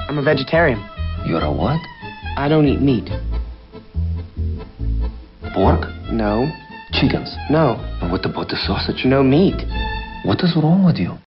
I'm a vegetarian. You're a what? I don't eat meat. Pork? No. Chickens? No. And what about the sausage? No meat. What is wrong with you?